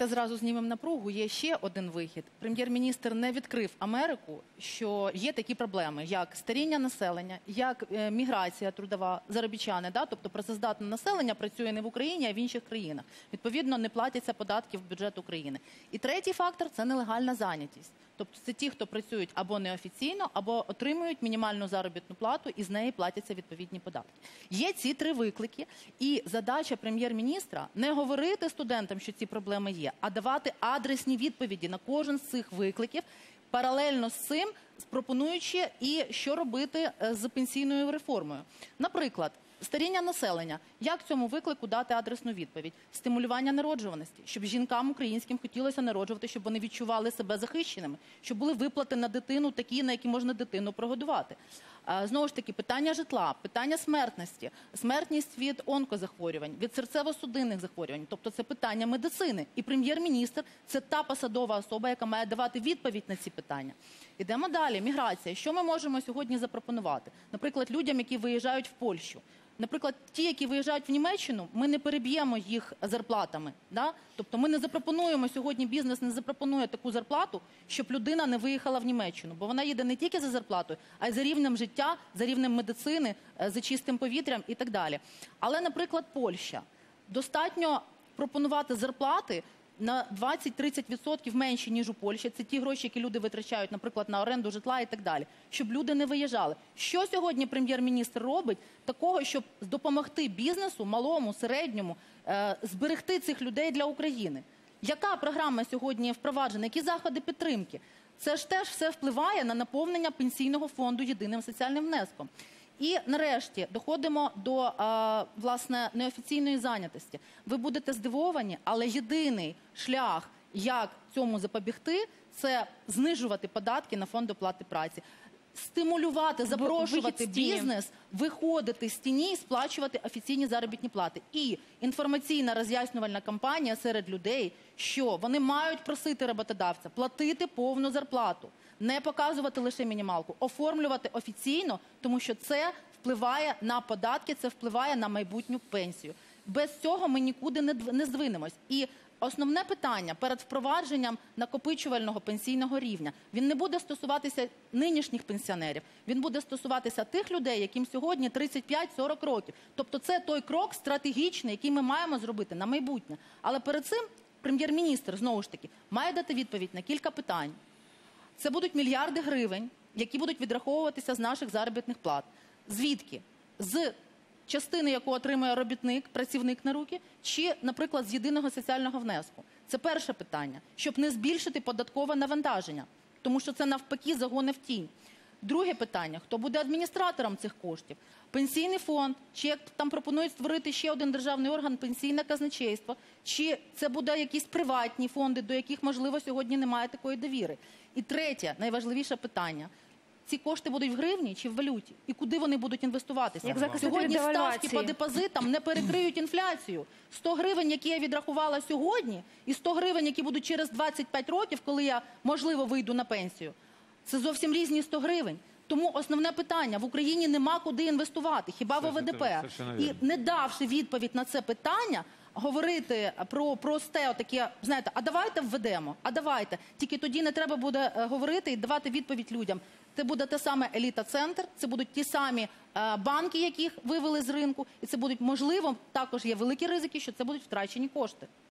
Давайте зразу знімемо напругу. Є ще один вихід. Прем'єр-міністр не відкрив Америку, що є такі проблеми, як старіння населення, як міграція трудова, заробітчани, тобто працездатне населення працює не в Україні, а в інших країнах. Відповідно, не платяться податки в бюджет України. І третій фактор – це нелегальна зайнятість. Тобто це ті, хто працюють або неофіційно, або отримують мінімальну заробітну плату і з неї платяться відповідні податки. Є ці три виклики, і задача прем'єр-міністра не говорити студентам, що ці проблеми є, а давати адресні відповіді на кожен з цих викликів, паралельно з цим пропонуючи і що робити з пенсійною реформою. Наприклад, старіння населення. Як цьому виклику дати адресну відповідь? Стимулювання народжуваності, щоб жінкам українським хотілося народжувати, щоб вони відчували себе захищеними, щоб були виплати на дитину такі, на які можна дитину прогодувати. Знову ж таки, питання житла, питання смертності, смертність від онкозахворювань, від серцево-судинних захворювань. Тобто це питання медицини. І прем'єр-міністр – це та посадова особа, яка має давати відповідь на ці питання. Ідемо далі. Міграція. Що ми можемо сьогодні запропонувати? Наприклад, людям, які виїжджають в Польщу. Наприклад, ті, які виїжджають в Німеччину, ми не переб'ємо їх зарплатами. Тобто ми не запропонуємо сьогодні, бізнес не запропонує таку зарплату, щоб людина не виїхала в Німеччину. Бо вона їде не тільки за зарплатою, а й за рівнем життя, за рівнем медицини, за чистим повітрям і так далі. Але, наприклад, Польща. Достатньо пропонувати зарплати на 20-30% менші, ніж у Польщі. Це ті гроші, які люди витрачають, наприклад, на оренду житла і так далі. Щоб люди не виїжджали. Що сьогодні прем'єр-міністр робить такого, щоб допомогти бізнесу, малому, середньому, зберегти цих людей для України? Яка програма сьогодні впроваджена? Які заходи підтримки? Це ж теж все впливає на наповнення пенсійного фонду єдиним соціальним внеском. І нарешті доходимо до, власне, неофіційної зайнятості. Ви будете здивовані, але єдиний шлях, як цьому запобігти, це знижувати податки на фонд оплати праці. Стимулювати, запрошувати бізнес, виходити з тіні і сплачувати офіційні заробітні плати. І інформаційна роз'яснювальна кампанія серед людей, що вони мають просити роботодавця платити повну зарплату. Не показувати лише мінімалку, оформлювати офіційно, тому що це впливає на податки, це впливає на майбутню пенсію. Без цього ми нікуди не здвинемось. І основне питання перед впровадженням накопичувального пенсійного рівня, він не буде стосуватися нинішніх пенсіонерів, він буде стосуватися тих людей, яким сьогодні 35-40 років. Тобто це той крок стратегічний, який ми маємо зробити на майбутнє. Але перед цим прем'єр-міністр, знову ж таки, має дати відповідь на кілька питань. Це будуть мільярди гривень, які будуть відраховуватися з наших заробітних плат. Звідки? З частини, яку отримує робітник, працівник на руки, чи, наприклад, з єдиного соціального внеску. Це перше питання, щоб не збільшити податкове навантаження, тому що це навпаки загони в тінь. Друге питання, хто буде адміністратором цих коштів? Пенсійний фонд, чи як там пропонують створити ще один державний орган, пенсійне казначейство, чи це буде якісь приватні фонди, до яких, можливо, сьогодні немає такої довіри. І третє, найважливіше питання. Ці кошти будуть в гривні чи в валюті? І куди вони будуть інвестуватися? Сьогодні ставки по депозитам не перекриють інфляцію. 100 гривень, які я відрахувала сьогодні, і 100 гривень, які будуть через 25 років, коли я, можливо, вийду на пенсію, це зовсім різні 100 гривень. Тому основне питання – в Україні нема куди інвестувати, хіба в ОВДП. І не давши відповідь на це питання, говорити про просте таке, знаєте, а давайте введемо, а давайте. Тільки тоді не треба буде говорити і давати відповідь людям. Це буде те саме еліта-центр, це будуть ті самі банки, яких вивели з ринку, і це будуть, можливо, також є великі ризики, що це будуть втрачені кошти.